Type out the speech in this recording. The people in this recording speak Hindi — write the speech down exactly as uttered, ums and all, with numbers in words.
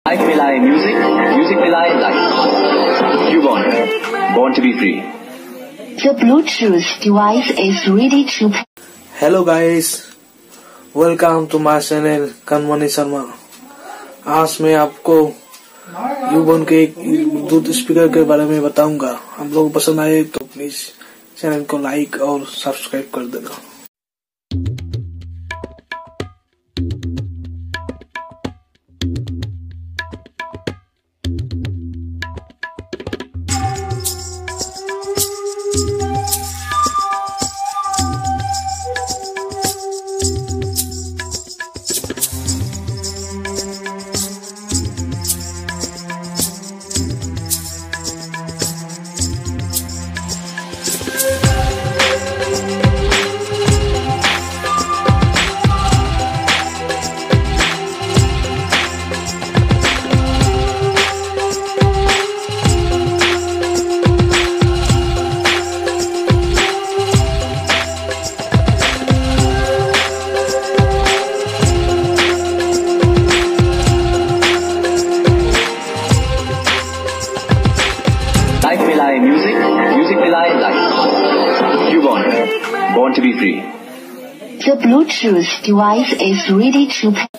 Life मिलाए music, music मिलाए life. Cubon, born to be free. The Bluetooth device is ready to. Hello guys, welcome to my channel Kanmani Sharma. आज मैं आपको यूबॉन के एक ब्लूटूथ स्पीकर के बारे में बताऊंगा। आप लोग पसंद आए तो प्लीज चैनल को लाइक और सब्सक्राइब कर देना। Life मिलाए music, music मिलाए life. Cubon, born to be free. The Bluetooth device is ready to.